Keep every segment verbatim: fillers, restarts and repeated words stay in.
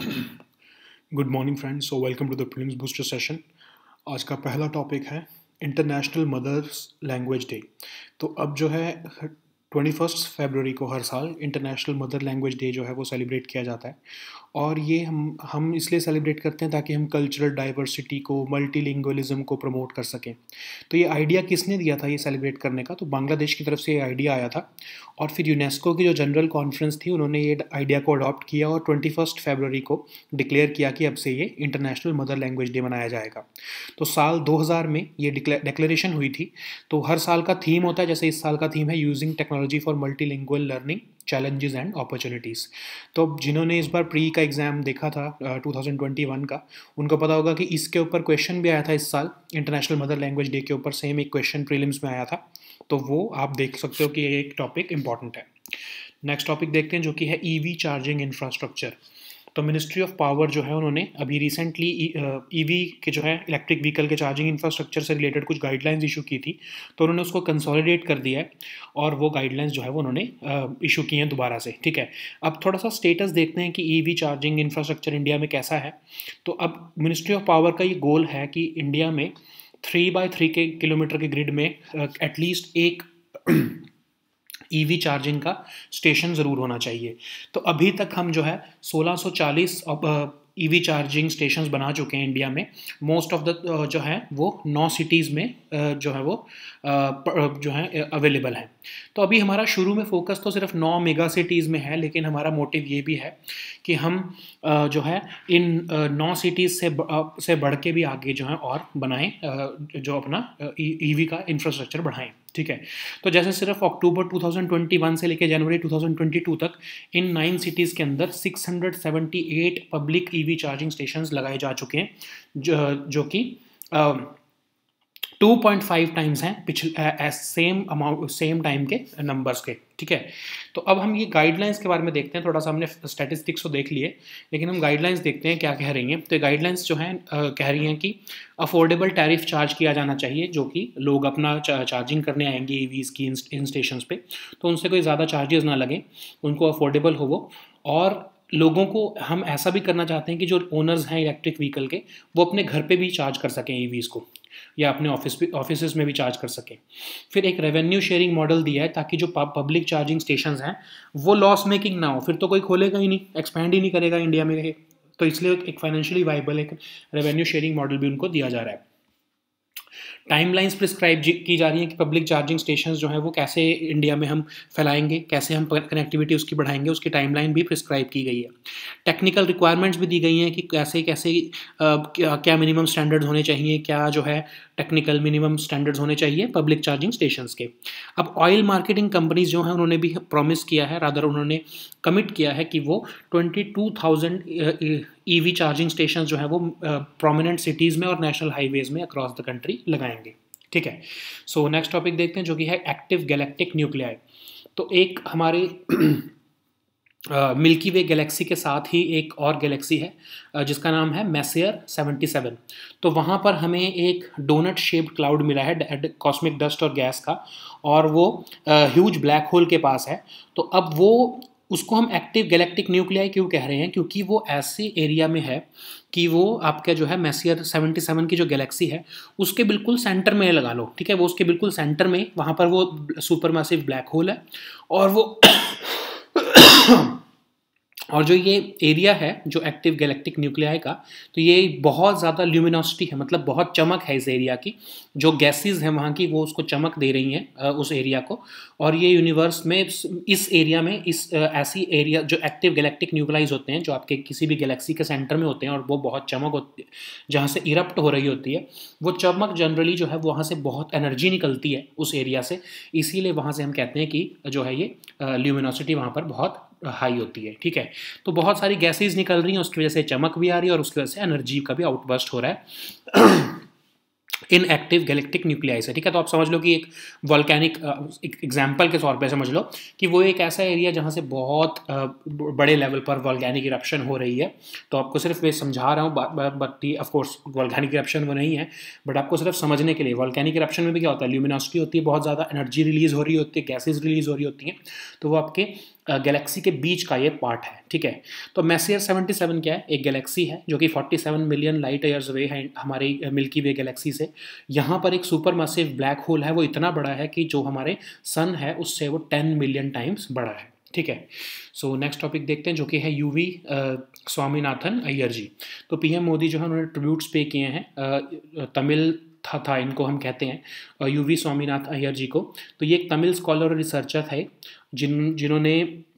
Good morning friends, so welcome to the prelims booster session. आज का पहला topic है इंटरनेशनल मदर्स लैंग्वेज डे। तो अब जो है ट्वेंटी फर्स्ट फेबररी को हर साल इंटरनेशनल मदर लैंग्वेज डे जो है वो सेलिब्रेट किया जाता है। और ये हम हम इसलिए सेलिब्रेट करते हैं ताकि हम कल्चरल डाइवर्सिटी को, मल्टीलिंगुअलिज्म को प्रमोट कर सकें। तो ये आइडिया किसने दिया था ये सेलिब्रेट करने का? तो बांग्लादेश की तरफ से ये आइडिया आया था और फिर यूनेस्को की जो जनरल कॉन्फ्रेंस थी उन्होंने ये आइडिया को अडॉप्ट किया और ट्वेंटी फर्स्ट फेबररी को डिक्लेयर किया कि अब से ये इंटरनेशनल मदर लैंग्वेज डे मनाया जाएगा। तो साल दो हज़ार में ये डिक्लेरेशन हुई थी। तो हर साल का थीम होता है, जैसे इस साल का थीम है using technology for multilingual learning challenges and opportunities. तो जिन्होंने इस बार प्री का एग्ज़ाम देखा था टू थाउजेंड ट्वेंटी वन का, उनको पता होगा कि इसके ऊपर क्वेश्चन भी आया था इस साल। इंटरनेशनल मदर लैंग्वेज डे के ऊपर सेम एक क्वेश्चन प्रीलिम्स में आया था। तो वो आप देख सकते हो कि ये एक टॉपिक इंपॉर्टेंट है। नेक्स्ट टॉपिक देखते हैं जो कि है ईवी चार्जिंग इंफ्रास्ट्रक्चर। तो मिनिस्ट्री ऑफ पावर जो है उन्होंने अभी रिसेंटली ईवी के जो है इलेक्ट्रिक व्हीकल के चार्जिंग इंफ्रास्ट्रक्चर से रिलेटेड कुछ गाइडलाइंस इशू की थी। तो उन्होंने उसको कंसोलिडेट कर दिया है और वो गाइडलाइंस जो है वो उन्होंने इशू की हैं दोबारा से। ठीक है, अब थोड़ा सा स्टेटस देखते हैं कि ईवी चार्जिंग इंफ्रास्ट्रक्चर इंडिया में कैसा है। तो अब मिनिस्ट्री ऑफ पावर का ये गोल है कि इंडिया में थ्री बाय थ्री के किलोमीटर के ग्रिड में एटलीस्ट एक ईवी चार्जिंग का स्टेशन ज़रूर होना चाहिए। तो अभी तक हम जो है सोलह सौ चालीस ईवी चार्जिंग स्टेशंस बना चुके हैं इंडिया में। मोस्ट ऑफ द जो है वो नौ सिटीज़ में जो है वो जो है अवेलेबल हैं। तो अभी हमारा शुरू में फोकस तो सिर्फ नौ मेगा सिटीज़ में है, लेकिन हमारा मोटिव ये भी है कि हम जो है इन नौ सिटीज़ से से बढ़ के भी आगे जो है और बनाएं, जो अपना ईवी का इंफ्रास्ट्रक्चर बढ़ाएं। ठीक है, तो जैसे सिर्फ October two thousand twenty one से लेकर January two thousand twenty two तक इन नाइन सिटीज़ के अंदर six hundred seventy eight public EV charging stations लगाए जा चुके हैं, जो जो कि टू पॉइंट फाइव टाइम्स हैं पिछले सेम अमाउंट सेम टाइम के नंबर्स के। ठीक है, तो अब हम ये गाइडलाइंस के बारे में देखते हैं। थोड़ा सा हमने स्टैटिस्टिक्स को देख लिए, लेकिन हम गाइडलाइंस देखते हैं क्या कह रही हैं। तो गाइडलाइंस जो हैं कह रही हैं कि अफोर्डेबल टैरिफ चार्ज किया जाना चाहिए, जो कि लोग अपना चार्जिंग करने आएंगे ईवीज़ की इन स्टेशन पे, तो उनसे कोई ज़्यादा चार्जेस ना लगें, उनको अफोर्डेबल हो वो। और लोगों को हम ऐसा भी करना चाहते हैं कि जो ओनर्स हैं इलेक्ट्रिक व्हीकल के, वो अपने घर पे भी चार्ज कर सकें ईवीज़ को, या अपने ऑफिस ऑफिस में भी चार्ज कर सकें। फिर एक रेवेन्यू शेयरिंग मॉडल दिया है ताकि जो पब्लिक चार्जिंग स्टेशंस हैं वो लॉस मेकिंग ना हो, फिर तो कोई खोलेगा ही नहीं, एक्सपैंड ही नहीं करेगा इंडिया में। तो इसलिए एक फाइनेंशियली वाइबल एक रेवेन्यू शेयरिंग मॉडल भी उनको दिया जा रहा है। टाइमलाइंस प्रिस्क्राइब की जा रही है कि पब्लिक चार्जिंग स्टेशंस जो है वो कैसे इंडिया में हम फैलाएंगे, कैसे हम कनेक्टिविटी उसकी बढ़ाएंगे, उसकी टाइमलाइन भी प्रिस्क्राइब की गई है। टेक्निकल रिक्वायरमेंट्स भी दी गई हैं कि कैसे कैसे आ, क्या, क्या मिनिमम स्टैंडर्ड्स होने चाहिए, क्या जो है टेक्निकल मिनिमम स्टैंडर्ड्स होने चाहिए पब्लिक चार्जिंग स्टेशंस के। अब ऑयल मार्केटिंग कंपनीज जो हैं उन्होंने भी प्रॉमिस किया है, रादर उन्होंने कमिट किया है कि वो twenty two thousand EV charging station जो है वो प्रोमिनेंट सिटीज़ में और नेशनल हाईवेज में अक्रॉस द कंट्री लगाएंगे। ठीक है, सो नेक्स्ट टॉपिक देखते हैं जो कि है एक्टिव गैलेक्टिक न्यूक्लियाई। तो एक हमारे मिल्की वे गैलेक्सी के साथ ही एक और गैलेक्सी है uh, जिसका नाम है मैसियर सेवेंटी सेवन। तो वहाँ पर हमें एक डोनट शेप्ड क्लाउड मिला है कॉस्मिक डस्ट और गैस का, और वो ह्यूज ब्लैक होल के पास है। तो अब वो उसको हम एक्टिव गैलेक्टिक न्यूक्लियाई क्यों कह रहे हैं? क्योंकि वो ऐसे एरिया में है कि वो आपका जो है मैसियर सेवेंटी सेवन की जो गैलेक्सी है उसके बिल्कुल सेंटर में लगा लो। ठीक है, वो उसके बिल्कुल सेंटर में, वहाँ पर वो सुपर मैसिव ब्लैक होल है, और वो और जो ये एरिया है जो एक्टिव गैलेक्टिक न्यूक्लियाई का, तो ये बहुत ज़्यादा ल्यूमिनोसिटी है, मतलब बहुत चमक है इस एरिया की। जो गैसेस हैं वहाँ की वो उसको चमक दे रही हैं उस एरिया को, और ये यूनिवर्स में इस एरिया में इस ऐसी एरिया जो एक्टिव गैलेक्टिक न्यूक्लियाइज होते हैं, जो आपके किसी भी गैलेक्सी के सेंटर में होते हैं, और वो बहुत चमक होती है जहाँ से इरप्ट हो रही होती है, वो चमक जनरली जो है वहाँ से बहुत एनर्जी निकलती है उस एरिया से, इसीलिए वहाँ से हम कहते हैं कि जो है ये ल्यूमिनोसिटी वहाँ पर बहुत हाई होती है। ठीक है, तो बहुत सारी गैसेस निकल रही हैं, उसकी वजह से चमक भी आ रही है और उसकी वजह से एनर्जी का भी आउटबर्स्ट हो रहा है इन एक्टिव गैलेक्टिक न्यूक्लियाई से। ठीक है, तो आप समझ लो कि एक वॉल्केनिक एग्जाम्पल के तौर पे समझ लो कि वो एक ऐसा एरिया जहाँ से बहुत बड़े लेवल पर वॉल्केनिक इरप्शन हो रही है। तो आपको सिर्फ वे समझा रहा हूँ, but of course volcanic eruption वो नहीं है, बट आपको सिर्फ समझने के लिए। वॉल्केनिक इरप्शन में भी क्या होता है, ल्यूमिनोसिटी होती है, बहुत ज़्यादा एनर्जी रिलीज़ हो रही होती है, गैसेज रिलीज़ हो रही होती हैं, तो वो आपके गैलेक्सी के बीच का ये पार्ट है, ठीक है। तो मैसियर सेवेंटी सेवन क्या है, एक गैलेक्सी है जो कि सैंतालीस मिलियन लाइट ईयर्स अवे है हमारी मिल्की वे गैलेक्सी से। यहाँ पर एक सुपर मैसिव ब्लैक होल है, वो इतना बड़ा है कि जो हमारे सन है उससे वो टेन मिलियन टाइम्स बड़ा है, ठीक है। सो नेक्स्ट टॉपिक देखते हैं जो कि है यूवी स्वामीनाथन अय्यर जी। तो पीएम मोदी जो है उन्होंने ट्रिब्यूट्स पे किए हैं तमिल था था इनको हम कहते हैं यूवी स्वामीनाथ अय्यर जी को। तो ये एक तमिल स्कॉलर और रिसर्चर थे जिन जिन्होंने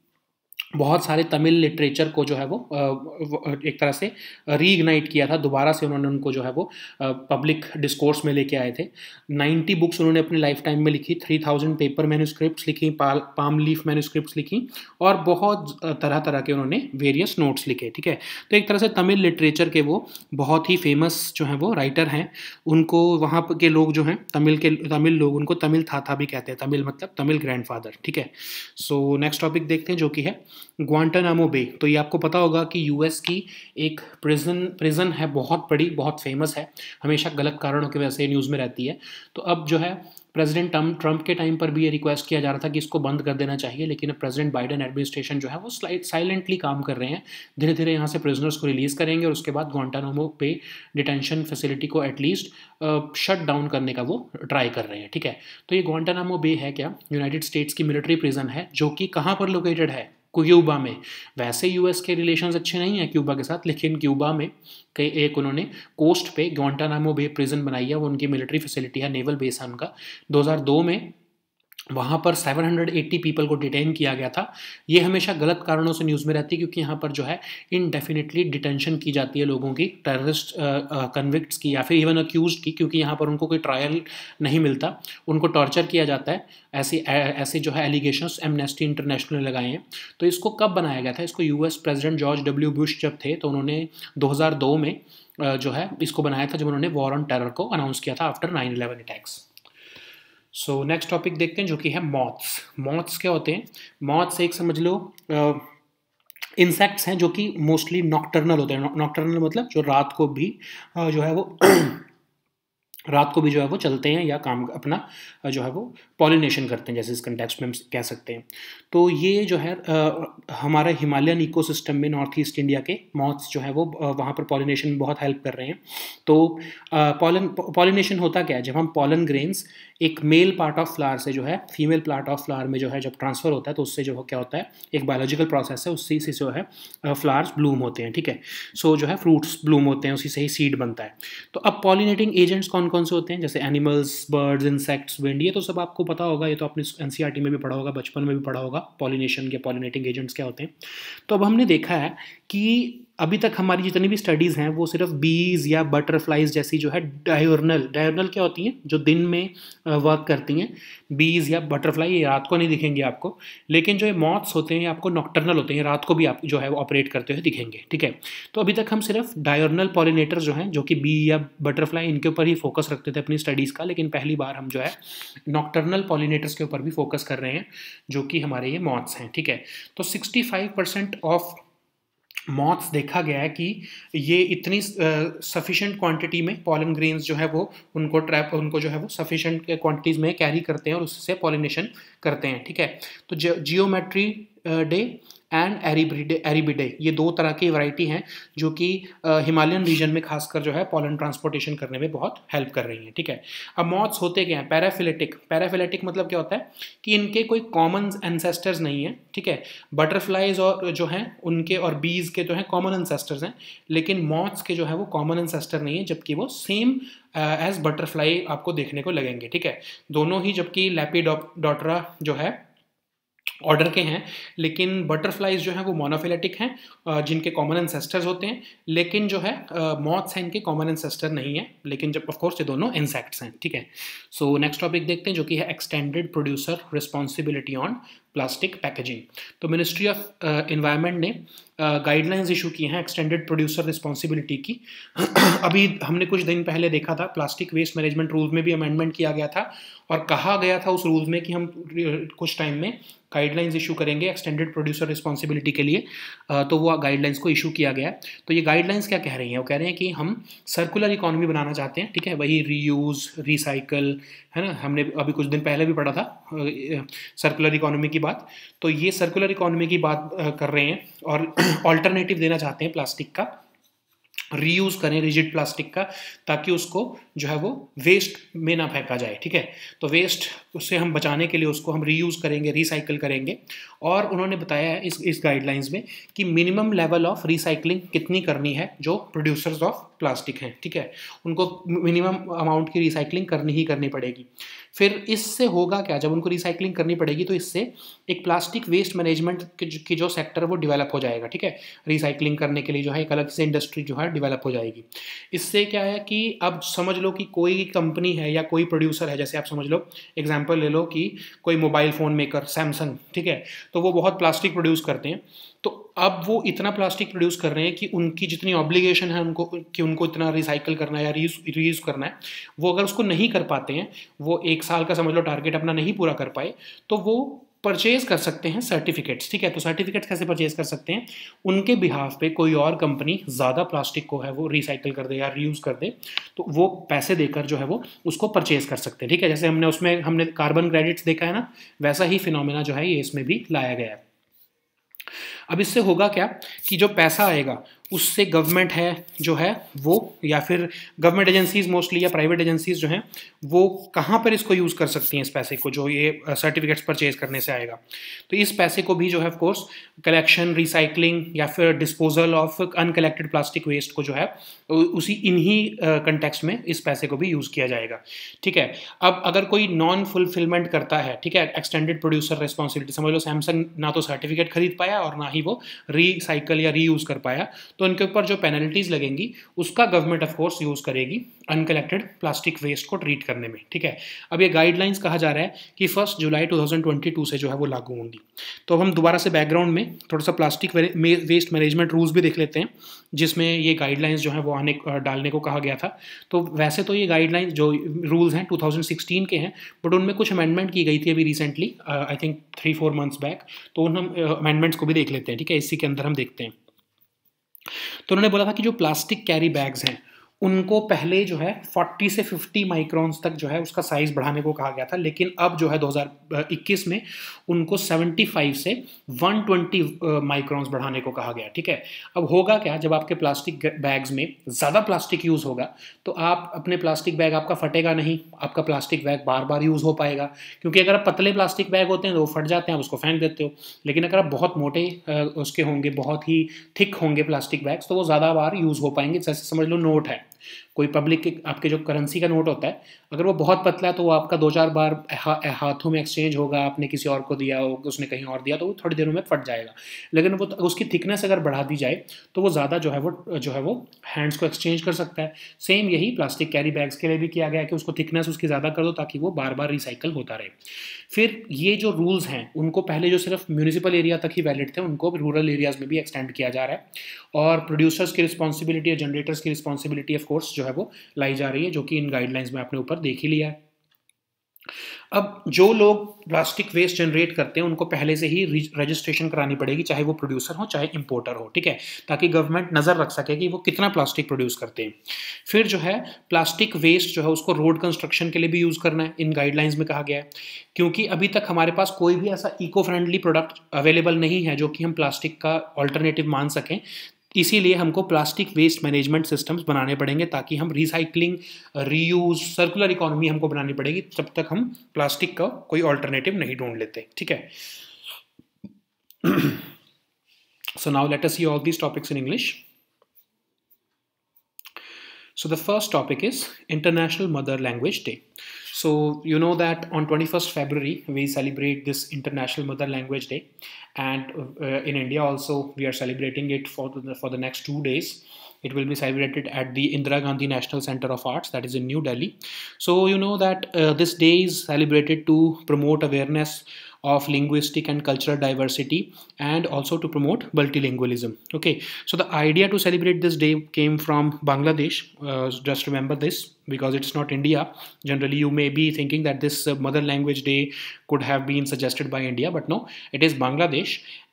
बहुत सारे तमिल लिटरेचर को जो है वो एक तरह से रीइग्नाइट किया था, दोबारा से उन्होंने उनको जो है वो पब्लिक डिस्कोर्स में लेके आए थे। नब्बे बुक्स उन्होंने अपनी लाइफ टाइम में लिखी, थ्री थाउजेंड पेपर मैन्यूस्क्रिप्ट्स लिखी, पाम लीफ मैन्यूस्क्रिप्ट्स लिखी और बहुत तरह तरह के उन्होंने वेरियस नोट्स लिखे, ठीक है। तो एक तरह से तमिल लिटरेचर के वो बहुत ही फेमस जो हैं वो राइटर हैं। उनको वहाँ के लोग जो हैं तमिल के तमिल लोग उनको तमिल थाथा भी कहते हैं, तमिल मतलब तमिल ग्रैंडफादर, ठीक है। सो नेक्स्ट टॉपिक देखते हैं जो कि है ग्वांटानामो बे। तो ये आपको पता होगा कि यूएस की एक प्रिजन प्रिजन है, बहुत बड़ी, बहुत फेमस है, हमेशा गलत कारणों की वजह से न्यूज़ में रहती है। तो अब जो है प्रेसिडेंट ट्रंप के टाइम पर भी ये रिक्वेस्ट किया जा रहा था कि इसको बंद कर देना चाहिए, लेकिन अब प्रेसिडेंट बाइडेन एडमिनिस्ट्रेशन जो है वो साइलेंटली काम कर रहे हैं, धीरे धीरे यहाँ से प्रिजनर्स को रिलीज़ करेंगे और उसके बाद ग्वांटानामो पे डिटेंशन फैसिलिटी को एटलीस्ट शट डाउन करने का वो ट्राई कर रहे हैं, ठीक है। तो ये ग्वांटानामो बे है क्या, यूनाइटेड स्टेट्स की मिलिट्री प्रिजन है जो कि कहाँ पर लोकेटेड है, क्यूबा में। वैसे यूएस के रिलेशंस अच्छे नहीं हैं क्यूबा के साथ, लेकिन क्यूबा में कई एक उन्होंने कोस्ट पे ग्वांटानामो बे प्रिजन बनाई है, वो उनकी मिलिट्री फैसिलिटी है, नेवल बेस है उनका। दो हज़ार दो में वहाँ पर सात सौ अस्सी पीपल को डिटेन किया गया था। ये हमेशा गलत कारणों से न्यूज़ में रहती है क्योंकि यहाँ पर जो है इनडेफिनेटली डिटेंशन की जाती है लोगों की, टेररिस्ट कन्विक्ट्स की या फिर इवन अक्यूज्ड की, क्योंकि यहाँ पर उनको कोई ट्रायल नहीं मिलता, उनको टॉर्चर किया जाता है। ऐसे ऐसे जो है एलिगेशंस एमनेस्टी इंटरनेशनल ने लगाए हैं। तो इसको कब बनाया गया था, इसको US president George W Bush जब थे तो उन्होंने दो हज़ार दो में जो है इसको बनाया था, जब उन्होंने वॉर ऑन टेरर को अनाउंस किया था after nine eleven attacks. So next topic देखते हैं जो कि है मॉथ्स। मॉथ्स क्या होते हैं, मॉथ्स एक समझ लो इंसेक्ट्स हैं जो कि मोस्टली नॉक्टर्नल होते हैं। नॉक्टर्नल मतलब जो रात को भी uh, जो है वो रात को भी जो है वो चलते हैं या काम अपना जो है वो पॉलिनेशन करते हैं, जैसे इस कंटेक्स्ट में हम कह सकते हैं। तो ये जो है आ, हमारे हिमालयन इकोसिस्टम में नॉर्थ ईस्ट इंडिया के मॉथ्स जो है वो वहाँ पर पॉलिनेशन में बहुत हेल्प कर रहे हैं। तो पॉलन पॉलिनेशन होता क्या है, जब हम पॉलन ग्रेन्स एक मेल पार्ट ऑफ फ्लावर से जो है फीमेल पार्ट ऑफ फ्लावर में जो है जब ट्रांसफ़र होता है तो उससे जो क्या होता है, एक बायोलॉजिकल प्रोसेस है, उसी से जो है फ्लावर्स ब्लूम होते हैं, ठीक है। सो जो है फ्रूट्स ब्लूम होते हैं, उसी से ही सीड बनता है। तो अब पॉलिनेटिंग एजेंट्स कौन कौन से होते हैं, जैसे एनिमल्स, बर्ड्स, इंसेक्ट्स, विंड, ये तो सब आपको पता होगा, ये तो आपने एनसीईआरटी में भी पढ़ा होगा, बचपन में भी पढ़ा होगा पॉलिनेशन के पॉलिनेटिंग एजेंट्स क्या होते हैं। तो अब हमने देखा है कि अभी तक हमारी जितनी भी स्टडीज़ हैं वो सिर्फ बीज या बटरफ्लाइज जैसी जो है डायोर्नल डायोर्नल क्या होती हैं, जो दिन में वर्क करती हैं। बीज या बटरफ्लाई ये रात को नहीं दिखेंगे आपको, लेकिन जो ये मॉथ्स होते हैं ये आपको नॉक्टर्नल होते हैं, रात को भी आप जो है वो ऑपरेट करते हुए दिखेंगे, ठीक है। तो अभी तक हम सिर्फ डायोर्नल पॉलिनेटर्स जो हैं, जो कि बी या बटरफ्लाई, इनके ऊपर ही फोकस रखते थे अपनी स्टडीज़ का, लेकिन पहली बार हम जो है नॉक्टर्नल पॉलिनेटर्स के ऊपर भी फोकस कर रहे हैं, जो कि हमारे ये मॉथ्स हैं, ठीक है। तो sixty five percent of moths देखा गया है कि ये इतनी सफिशेंट क्वांटिटी में पॉलन ग्रेन्स जो है वो उनको ट्रैप उनको जो है वो सफिशेंट क्वांटिटीज़ में कैरी करते हैं और उससे पॉलिनेशन करते हैं, ठीक है। तो Geometridae and Erebidae Erebidae ये दो तरह की वैरायटी हैं जो कि हिमालयन रीजन में खासकर जो है पॉलन ट्रांसपोर्टेशन करने में बहुत हेल्प कर रही हैं, ठीक है। अब मॉथ्स होते क्या हैं, पैराफिलेटिक। पैराफिलेटिक मतलब क्या होता है कि इनके कोई कॉमन एंसेस्टर्स नहीं है, ठीक है। बटरफ्लाइज और जो हैं उनके और बीज के जो हैं कॉमन एंसेस्टर्स हैं, लेकिन मॉथ्स के जो है वो कॉमन एंसेस्टर नहीं है, जबकि वो सेम एज बटरफ्लाई आपको देखने को लगेंगे, ठीक है। दोनों ही जबकि लेपिडोप्टेरा जो है ऑर्डर के हैं, लेकिन बटरफ्लाइज जो हैं वो मोनोफिलेटिक हैं जिनके कॉमन एंसेस्टर्स होते हैं, लेकिन जो है मॉथ्स हैं इनके कॉमन एंसेस्टर नहीं है, लेकिन जब ऑफ कोर्स ये दोनों इंसेक्ट्स हैं, ठीक है। सो नेक्स्ट टॉपिक देखते हैं जो कि है extended producer responsibility on plastic packaging. तो मिनिस्ट्री ऑफ एनवायरनमेंट ने गाइडलाइंस इशू की हैं एक्सटेंडेड प्रोड्यूसर रिस्पॉन्सिबिलिटी की। अभी हमने कुछ दिन पहले देखा था प्लास्टिक वेस्ट मैनेजमेंट रूल में भी अमेंडमेंट किया गया था और कहा गया था उस रूल में कि हम कुछ टाइम में गाइडलाइंस इशू करेंगे एक्सटेंडेड प्रोड्यूसर रिस्पॉन्सिबिलिटी के लिए, तो वो गाइडलाइंस को इशू किया गया। तो ये गाइडलाइंस क्या कह रही हैं, वो कह रहे हैं कि हम सर्कुलर इकोनॉमी बनाना चाहते हैं, ठीक है। वही रीयूज़, रिसाइकल, है ना, हमने अभी कुछ दिन पहले भी पढ़ा था सर्कुलर इकोनॉमी की बात, तो ये सर्कुलर इकोनॉमी की बात कर रहे हैं और ऑल्टरनेटिव देना चाहते हैं प्लास्टिक का, रीयूज़ करें रिजिड प्लास्टिक का, ताकि उसको जो है वो वेस्ट में ना फेंका जाए, ठीक है। तो वेस्ट उससे हम बचाने के लिए उसको हम रीयूज़ करेंगे, रिसाइकल करेंगे। और उन्होंने बताया है इस इस गाइडलाइंस में कि मिनिमम लेवल ऑफ रिसाइकलिंग कितनी करनी है जो प्रोड्यूसर्स ऑफ प्लास्टिक हैं, ठीक है, उनको मिनिमम अमाउंट की रिसाइकलिंग करनी ही करनी पड़ेगी। फिर इससे होगा क्या, जब उनको रिसाइकलिंग करनी पड़ेगी तो इससे एक प्लास्टिक वेस्ट मैनेजमेंट की जो सेक्टर वो डेवलप हो जाएगा, ठीक है। रिसाइकलिंग करने के लिए जो है एक अलग से इंडस्ट्री जो है डेवलप हो जाएगी। इससे क्या है कि अब समझ लो कि कोई कंपनी है या कोई प्रोड्यूसर है, जैसे आप समझ लो एग्जांपल ले लो कि कोई मोबाइल फ़ोन मेकर सैमसंग, ठीक है, तो वो बहुत प्लास्टिक प्रोड्यूस करते हैं। तो अब वो इतना प्लास्टिक प्रोड्यूस कर रहे हैं कि उनकी जितनी ऑब्लिगेशन है उनको कि उनको इतना रिसाइकल करना है या रीयूज़ करना है, वो अगर उसको नहीं कर पाते हैं, वो एक साल का समझ लो टारगेट अपना नहीं पूरा कर पाए, तो वो परचेज कर सकते हैं सर्टिफिकेट्स, ठीक है। तो सर्टिफिकेट्स कैसे परचेज कर सकते हैं, उनके बिहाफ पे कोई और कंपनी ज़्यादा प्लास्टिक को है वो रिसाइकल कर दे या रीयूज़ कर दे, तो वो पैसे देकर जो है वो उसको परचेज कर सकते हैं, ठीक है। जैसे हमने उसमें हमने कार्बन क्रेडिट्स देखा है ना, वैसा ही फिनोमेना जो है ये इसमें भी लाया गया है। अब इससे होगा क्या कि जो पैसा आएगा उससे गवर्नमेंट है जो है वो, या फिर गवर्नमेंट एजेंसीज मोस्टली या प्राइवेट एजेंसीज जो हैं वो कहाँ पर इसको यूज़ कर सकती हैं, इस पैसे को जो ये सर्टिफिकेट्स परचेज करने से आएगा। तो इस पैसे को भी जो है ऑफ कोर्स कलेक्शन, रिसाइकलिंग या फिर disposal of uncollected plastic waste को जो है उसी इन्हीं कंटेक्स्ट में इस पैसे को भी यूज़ किया जाएगा, ठीक है। अब अगर कोई नॉन फुलफिलमेंट करता है, ठीक है, एक्सटेंडेड प्रोड्यूसर रिस्पॉन्सिबिलिटी, समझ लो सैमसंग ना तो सर्टिफिकेट खरीद पाया और ना ही वो रिसाइकल या रीयूज़ कर पाया, तो उनके ऊपर जो पेनल्टीज लगेंगी उसका गवर्नमेंट ऑफ कोर्स यूज़ करेगी अनकलेक्टेड प्लास्टिक वेस्ट को ट्रीट करने में, ठीक है। अब ये गाइडलाइंस कहा जा रहा है कि first July two thousand twenty two से जो है वो लागू होंगी। तो हम दोबारा से बैकग्राउंड में थोड़ा सा प्लास्टिक वेस्ट मैनेजमेंट रूल्स भी देख लेते हैं, जिसमें ये गाइडलाइंस जो है वो आने डालने को कहा गया था। तो वैसे तो ये गाइडलाइंस जो रूल्स हैं टू थाउजेंड सिक्सटीन के हैं, बट उनमें कुछ अमेंडमेंट की गई थी अभी recently, I think three four months back. तो उन हम अमेंडमेंट्स को भी देख लेते हैं, ठीक है, इसी के अंदर हम देखते हैं। तो उन्होंने बोला था कि जो प्लास्टिक कैरी बैग्स हैं उनको पहले जो है फोर्टी से फिफ्टी माइक्रॉन्स तक जो है उसका साइज़ बढ़ाने को कहा गया था, लेकिन अब जो है दो हज़ार इक्कीस में उनको सेवेंटी फाइव से वन ट्वेंटी माइक्रॉन्स बढ़ाने को कहा गया, ठीक है। अब होगा क्या, जब आपके प्लास्टिक बैग्स में ज़्यादा प्लास्टिक यूज़ होगा तो आप अपने प्लास्टिक बैग आपका फटेगा नहीं, आपका प्लास्टिक बैग बार बार यूज़ हो पाएगा, क्योंकि अगर आप पतले प्लास्टिक बैग होते हैं तो वो फट जाते हैं, आप उसको फेंक देते हो। लेकिन अगर आप बहुत मोटे उसके होंगे, बहुत ही थिक होंगे प्लास्टिक बैग्स, तो वो ज़्यादा बार यूज़ हो पाएंगे। जैसे समझ लो नोट है, कोई पब्लिक के आपके जो करेंसी का नोट होता है, अगर वो बहुत पतला है तो वो आपका दो चार बार हा, हाथों में एक्सचेंज होगा, आपने किसी और को दिया हो, उसने कहीं और दिया, तो वो थोड़ी देरों में फट जाएगा। लेकिन वो उसकी थिकनेस अगर बढ़ा दी जाए तो वो ज़्यादा जो है वो जो है वो हैंड्स को एक्सचेंज कर सकता है। सेम यही प्लास्टिक कैरी बैग्स के लिए भी किया गया है कि उसको थिकनेस उसकी ज़्यादा कर दो ताकि वो बार बार रिसाइकल होता रहे। फिर ये जो रूल्स हैं उनको पहले जो सिर्फ म्यूनिसिपल एरिया तक ही वैलिड थे, उनको रूरल एरियाज़ में भी एक्सटेंड किया जा रहा है, और प्रोड्यूसर्स की रिस्पॉन्सिबिलिटी और जनरेटर्स की रिस्पॉन्सिबिलिटी ऑफ कोर्स जो है वो लाई जा रही है, जो कि इन गाइडलाइंस में आपने ऊपर देख ही लिया है। अब जो लोग प्लास्टिक वेस्ट जनरेट करते हैं उनको पहले से ही रजिस्ट्रेशन करानी पड़ेगी, चाहे वो प्रोड्यूसर हो चाहे इंपोर्टर हो, ठीक है, ताकि गवर्नमेंट नज़र रख सके कि वो कितना प्लास्टिक प्रोड्यूस करते हैं। फिर जो है प्लास्टिक वेस्ट जो है उसको रोड कंस्ट्रक्शन के लिए भी यूज़ करना है, इन गाइडलाइंस में कहा गया है, क्योंकि अभी तक हमारे पास कोई भी ऐसा इको फ्रेंडली प्रोडक्ट अवेलेबल नहीं है जो कि हम प्लास्टिक का ऑल्टरनेटिव मान सकें। इसीलिए हमको प्लास्टिक वेस्ट मैनेजमेंट सिस्टम्स बनाने पड़ेंगे, ताकि हम रिसाइकलिंग, रीयूज, सर्कुलर इकोनॉमी हमको बनानी पड़ेगी, जब तक हम प्लास्टिक का कोई ऑल्टरनेटिव नहीं ढूंढ लेते, ठीक है। So now let us see all these topics in English. So the first topic is International Mother Language Day. So you know that on twenty-first February we celebrate this International Mother Language Day, and uh, in India also we are celebrating it for the, for the next two days. It will be celebrated at the Indira Gandhi National Center of Arts, that is in New Delhi. So you know that uh, this day is celebrated to promote awareness of linguistic and cultural diversity, and also to promote multilingualism. Okay, so the idea to celebrate this day came from Bangladesh. Uh, just remember this, because it's not India. Generally you may be thinking that this uh, mother language day could have been suggested by India, but no, it is Bangladesh.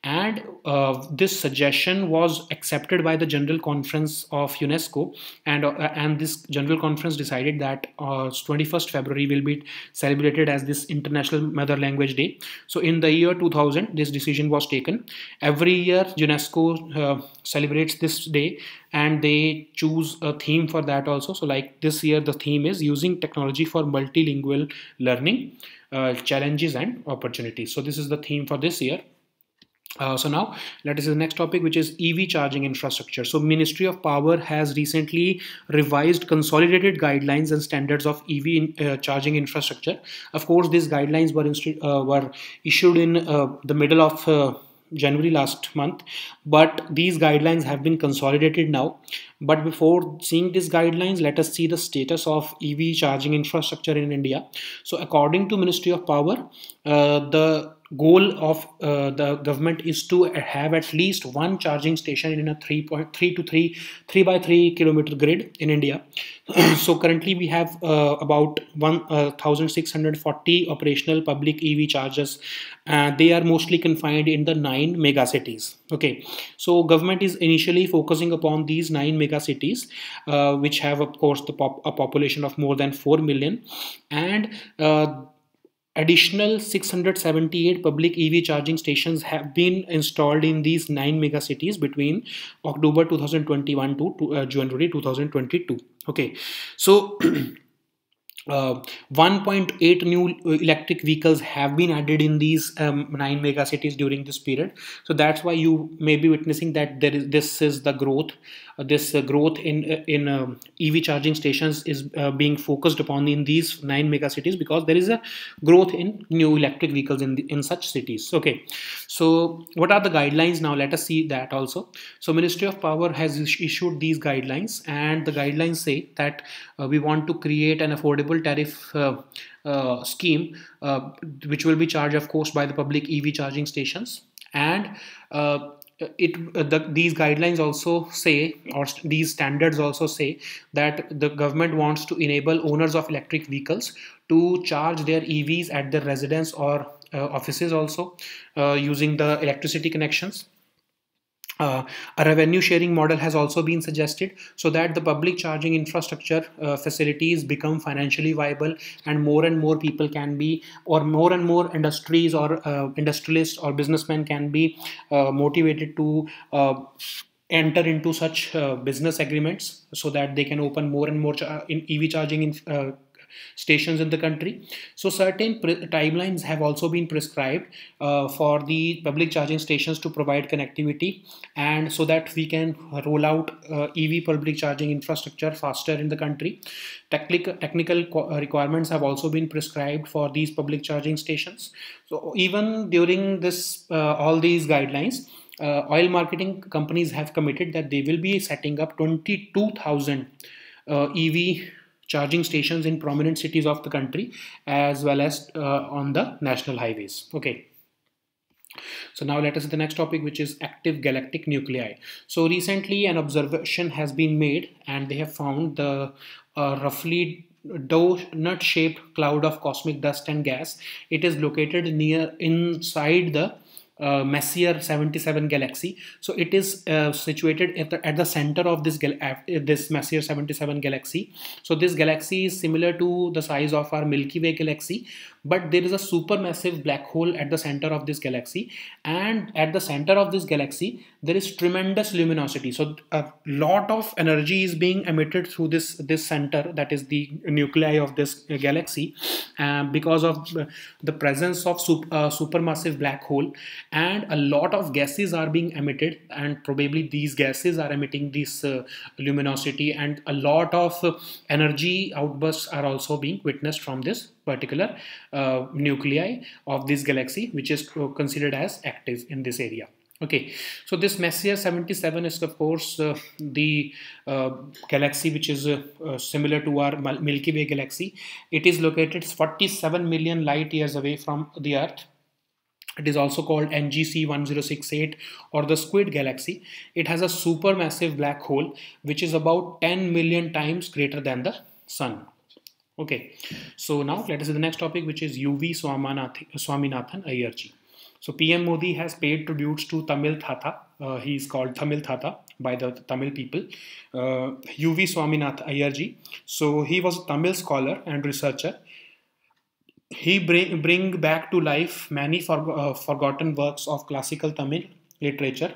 and uh, this suggestion was accepted by the General Conference of UNESCO, and uh, and this General Conference decided that uh, twenty-first February will be celebrated as this International Mother Language Day. So in the year two thousand, this decision was taken. Every year UNESCO uh, celebrates this day, and they choose a theme for that also. So like this year the theme is using technology for multilingual learning, uh, challenges and opportunities. So this is the theme for this year. Uh, so now let us see the next topic, which is E V charging infrastructure. So Ministry of Power has recently revised consolidated guidelines and standards of E V in, uh, charging infrastructure. Of course, these guidelines were uh, were issued in uh, the middle of uh, January last month, but these guidelines have been consolidated now. But before seeing these guidelines, let us see the status of E V charging infrastructure in India. So according to Ministry of Power, uh, the goal of uh, the government is to have at least one charging station in a three point three to three three by three kilometer grid in India. So currently we have uh, about one thousand six hundred forty operational public E V chargers. Uh, they are mostly confined in the nine mega cities. Okay, so government is initially focusing upon these nine mega cities, uh, which have of course the pop a population of more than four million, and uh, additional six hundred seventy-eight public E V charging stations have been installed in these nine mega cities between October two thousand twenty-one to, to uh, January two thousand twenty-two. Okay, so uh, one point eight new electric vehicles have been added in these um, nine mega cities during this period. So that's why you may be witnessing that there is this is the growth. Uh, this uh, growth in uh, in uh, E V charging stations is uh, being focused upon in these nine mega cities, because there is a growth in new electric vehicles in the, in such cities. Okay, so what are the guidelines now? Let us see that also. So Ministry of Power has issued these guidelines, and the guidelines say that uh, we want to create an affordable tariff uh, uh, scheme, uh, which will be charged, of course, by the public E V charging stations. And uh, it uh, the, these guidelines also say, or st these standards also say, that the government wants to enable owners of electric vehicles to charge their E Vs at their residence or uh, offices also, uh, using the electricity connections. Uh, a revenue sharing model has also been suggested, so that the public charging infrastructure uh, facilities become financially viable, and more and more people can be, or more and more industries or uh, industrialists or businessmen can be uh, motivated to uh, enter into such uh, business agreements, so that they can open more and more in E V charging in, uh, stations in the country. So certain timelines have also been prescribed uh, for the public charging stations to provide connectivity, and so that we can roll out uh, E V public charging infrastructure faster in the country. Technical, technical requirements have also been prescribed for these public charging stations. So even during this, uh, all these guidelines, uh, oil marketing companies have committed that they will be setting up twenty-two thousand uh, E V charging stations in prominent cities of the country, as well as uh, on the national highways. Okay. So now let us see the next topic, which is active galactic nuclei. So recently an observation has been made, and they have found the uh, roughly donut-shaped cloud of cosmic dust and gas. It is located near inside the Uh, Messier seventy-seven galaxy. So it is uh, situated at the, at the center of this gal uh, this Messier seventy-seven galaxy. So this galaxy is similar to the size of our Milky Way galaxy, but there is a supermassive black hole at the center of this galaxy, and at the center of this galaxy there is tremendous luminosity. So a lot of energy is being emitted through this this center, that is the nuclei of this galaxy, uh, because of the presence of super, uh, supermassive black hole. And a lot of gases are being emitted, and probably these gases are emitting this uh, luminosity, and a lot of uh, energy outbursts are also being witnessed from this particular uh, nuclei of this galaxy, which is considered as active in this area. Okay, so this Messier seventy-seven is of course uh, the uh, galaxy which is uh, uh, similar to our Milky Way galaxy. It is located forty-seven million light years away from the Earth. It is also called N G C one zero six eight, or the Squid Galaxy. It has a supermassive black hole which is about ten million times greater than the Sun. Okay, so now let us see the next topic, which is U V Swaminathan Iyer ji. So P M Modi has paid tributes to Tamil Thatha. Uh, he is called Tamil Thatha by the Tamil people. Uh, U V Swaminath Iyer ji. So he was a Tamil scholar and researcher. He bring, bring back to life many for, uh, forgotten works of classical Tamil literature.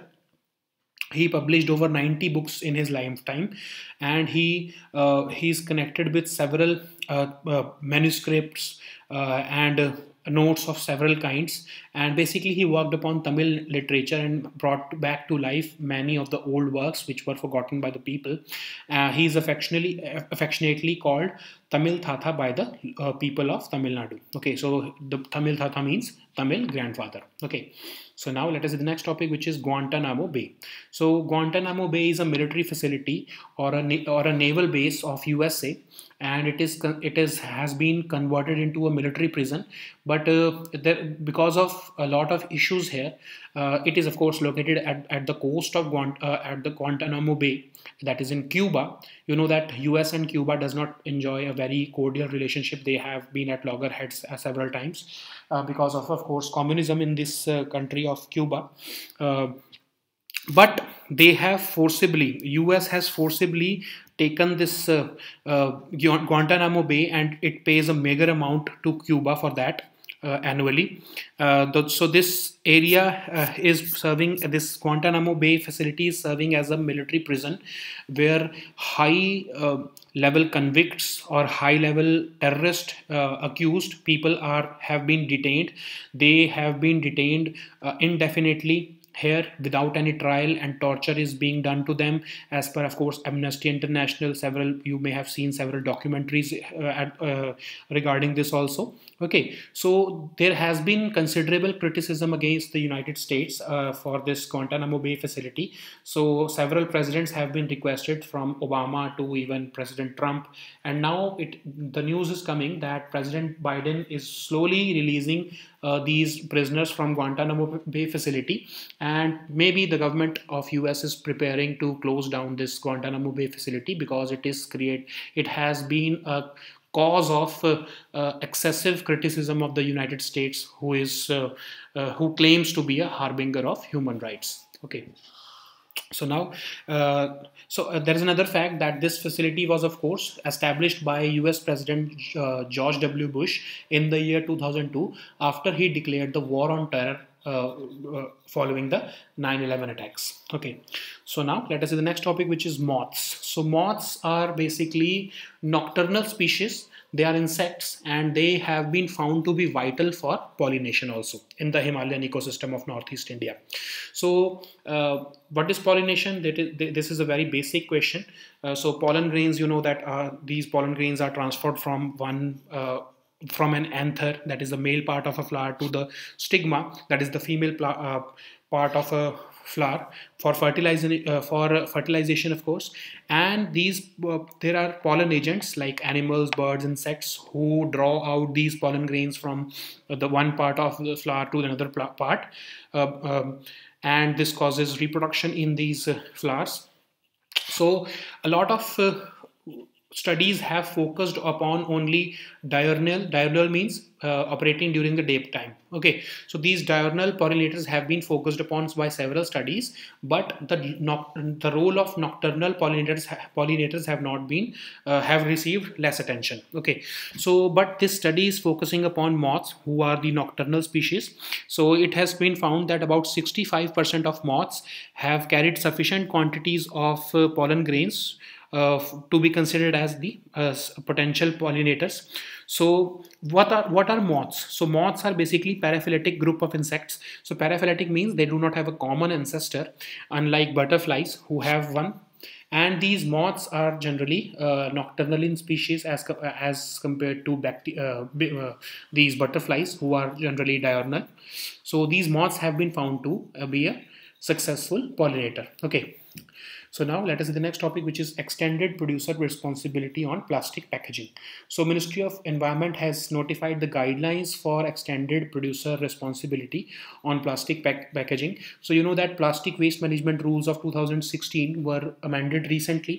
He published over ninety books in his lifetime, and he uh, he's connected with several uh, uh, manuscripts uh, and uh, notes of several kinds. And basically, he worked upon Tamil literature and brought back to life many of the old works which were forgotten by the people. Uh, he is affectionately affectionately called Tamil Thatha by the uh, people of Tamil Nadu. Okay, so the Tamil Thatha means Tamil grandfather. Okay. So now let us see the next topic, which is Guantanamo Bay. So Guantanamo Bay is a military facility or a or a naval base of U S A, and it is it is has been converted into a military prison. But uh, there, because of a lot of issues here, uh, it is of course located at, at the coast of Guant, uh, at the Guantanamo Bay, that is in Cuba. You know that U S and Cuba does not enjoy a very cordial relationship. They have been at loggerheads uh, several times uh, because of, of course, communism in this uh, country of Cuba. Uh, but they have forcibly, U S has forcibly taken this uh, uh, Guantanamo Bay, and it pays a meager amount to Cuba for that. Uh, annually. Uh, the, so this area uh, is serving, this Guantanamo Bay facility is serving as a military prison where high uh, level convicts or high level terrorist uh, accused people are have been detained. They have been detained uh, indefinitely here without any trial, and torture is being done to them as per, of course, Amnesty International. Several, you may have seen several documentaries uh, at, uh, regarding this also. Okay, so there has been considerable criticism against the United States uh, for this Guantanamo Bay facility. So several presidents have been requested, from Obama to even President Trump, and now it the news is coming that President Biden is slowly releasing uh, these prisoners from Guantanamo Bay facility, and maybe the government of U S is preparing to close down this Guantanamo Bay facility because it is create it has been a cause of uh, uh, excessive criticism of the United States, who is uh, uh, who claims to be a harbinger of human rights. Okay. So now, uh, so uh, there is another fact that this facility was, of course, established by U S President uh, George W. Bush in the year two thousand two, after he declared the war on terror uh, uh, following the nine eleven attacks. Okay, so now let us see the next topic, which is moths. So moths are basically nocturnal species. They are insects, and they have been found to be vital for pollination also in the Himalayan ecosystem of Northeast India. So uh, what is pollination? That is, this is a very basic question. Uh, so pollen grains, you know that uh, these pollen grains are transferred from one uh, from an anther, that is the male part of a flower, to the stigma, that is the female uh, part of a flower, for fertilization uh, for fertilization, of course. And these uh, there are pollen agents like animals, birds, insects, who draw out these pollen grains from uh, the one part of the flower to another part, uh, um, and this causes reproduction in these uh, flowers. So a lot of uh, studies have focused upon only diurnal. Diurnal means uh, operating during the daytime. Okay, so these diurnal pollinators have been focused upon by several studies, but the the role of nocturnal pollinators pollinators have not been uh, have received less attention. Okay, so but this study is focusing upon moths, who are the nocturnal species. So it has been found that about sixty-five percent of moths have carried sufficient quantities of uh, pollen grains Uh, to be considered as the uh, potential pollinators. So what are what are moths? So moths are basically paraphyletic group of insects. So paraphyletic means they do not have a common ancestor, unlike butterflies who have one. And these moths are generally uh, nocturnal in species as as compared to uh, uh, these butterflies, who are generally diurnal. So these moths have been found to uh, be a successful pollinator. Okay. So now let us see the next topic, which is extended producer responsibility on plastic packaging. So Ministry of Environment has notified the guidelines for extended producer responsibility on plastic pack packaging. So you know that plastic waste management rules of two thousand sixteen were amended recently,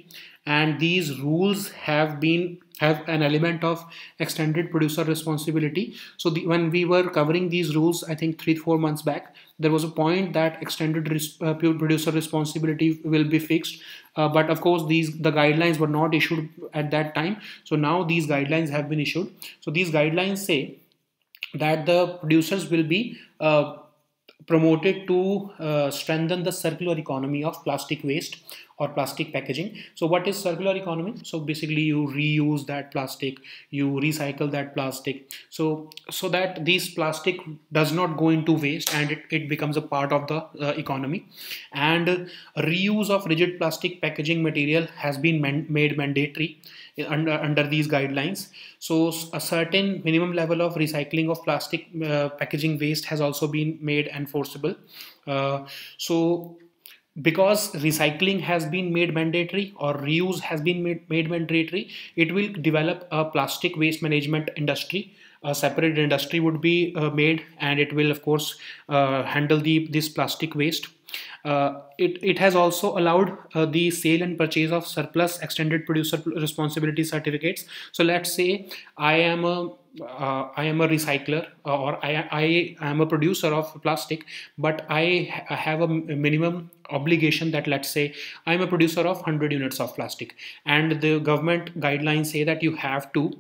and these rules have been have an element of extended producer responsibility. So the, when we were covering these rules, I think three four months back, there was a point that extended res, uh, producer responsibility will be fixed, uh, but of course these the guidelines were not issued at that time. So now these guidelines have been issued. So these guidelines say that the producers will be uh, promoted to uh, strengthen the circular economy of plastic waste or plastic packaging. So what is circular economy? So basically you reuse that plastic, you recycle that plastic, so so that this plastic does not go into waste and it, it becomes a part of the uh, economy. And uh, reuse of rigid plastic packaging material has been man made mandatory under, under these guidelines. So a certain minimum level of recycling of plastic uh, packaging waste has also been made enforceable. Uh, so because recycling has been made mandatory or reuse has been made, made mandatory, it will develop a plastic waste management industry. A separate industry would be uh, made, and it will of course uh, handle the this plastic waste. Uh, it, it has also allowed uh, the sale and purchase of surplus extended producer responsibility certificates. So let's say I am a uh, I am a recycler, uh, or I, I am a producer of plastic, but I ha have a minimum obligation that, let's say I am a producer of one hundred units of plastic, and the government guidelines say that you have to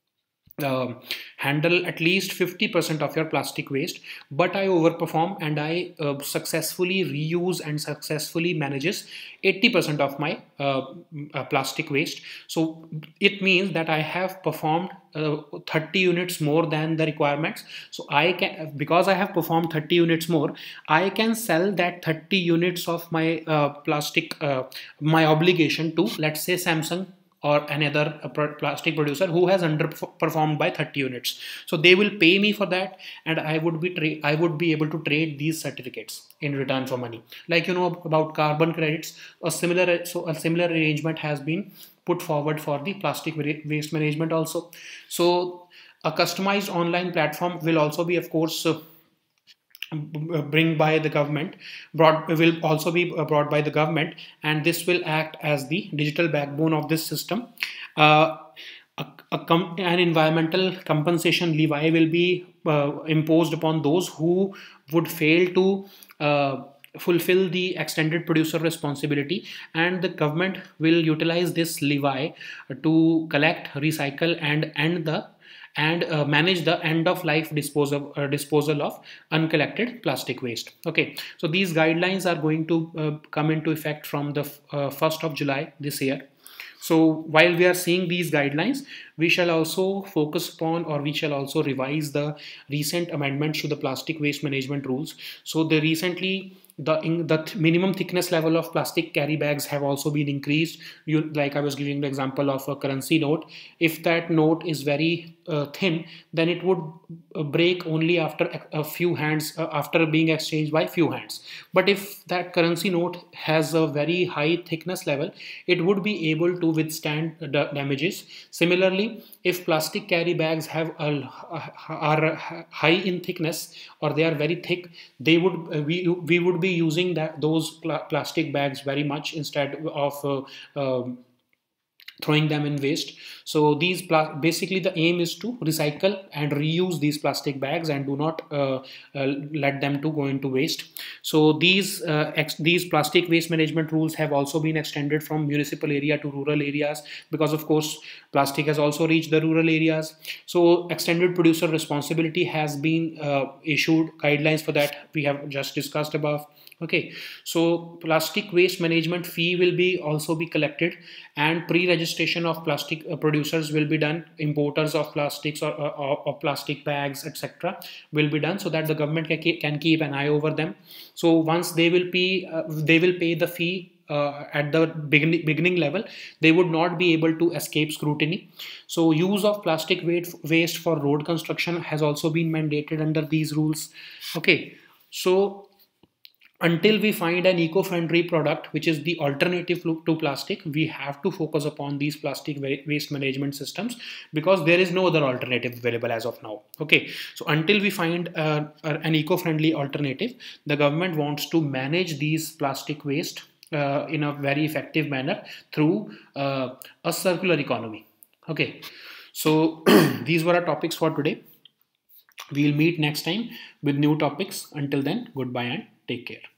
Uh, handle at least fifty percent of your plastic waste, but I overperform and I uh, successfully reuse and successfully manages eighty percent of my uh, uh, plastic waste. So it means that I have performed uh, thirty units more than the requirements. So I can, because I have performed thirty units more, I can sell that thirty units of my uh, plastic, uh, my obligation to, let's say, Samsung or another plastic producer who has underperformed by thirty units. So they will pay me for that, and I would be I would be able to trade these certificates in return for money. Like, you know about carbon credits, a similar so a similar arrangement has been put forward for the plastic waste management also. So a customized online platform will also be, of course, uh, bring by the government brought will also be brought by the government, and this will act as the digital backbone of this system. uh, a, a an environmental compensation levy will be uh, imposed upon those who would fail to uh, fulfill the extended producer responsibility, and the government will utilize this levy to collect, recycle, and end the and uh, manage the end of life disposal uh, disposal of uncollected plastic waste. Okay, so these guidelines are going to uh, come into effect from the uh, first of July this year. So while we are seeing these guidelines, we shall also focus upon, or we shall also revise the recent amendments to the plastic waste management rules. So they recently the in the th minimum thickness level of plastic carry bags have also been increased. You, like I was giving the example of a currency note. If that note is very uh, thin, then it would uh, break only after a, a few hands, uh, after being exchanged by few hands. But if that currency note has a very high thickness level, it would be able to withstand the damages. Similarly, if plastic carry bags have a, are high in thickness, or they are very thick, they would uh, we we would be using that those pl plastic bags very much instead of uh, uh, throwing them in waste. So these basically the aim is to recycle and reuse these plastic bags and do not uh, uh, let them to go into waste. So these uh, ex these plastic waste management rules have also been extended from municipal area to rural areas, because of course plastic has also reached the rural areas. So extended producer responsibility has been uh, issued, guidelines for that we have just discussed above. Okay, so plastic waste management fee will be also be collected, and pre-registration of plastic uh, producers will be done. Importers of plastics or, or, or plastic bags, et cetera, will be done, so that the government can keep, can keep an eye over them. So once they will pay, uh, they will pay the fee uh, at the beginning beginning level, they would not be able to escape scrutiny. So use of plastic waste for road construction has also been mandated under these rules. Okay, so until we find an eco-friendly product which is the alternative to plastic, we have to focus upon these plastic waste management systems, because there is no other alternative available as of now. Okay, so until we find uh, an eco-friendly alternative, the government wants to manage these plastic waste uh, in a very effective manner through uh, a circular economy. Okay, so these were our topics for today. We'll meet next time with new topics. Until then, goodbye and take care.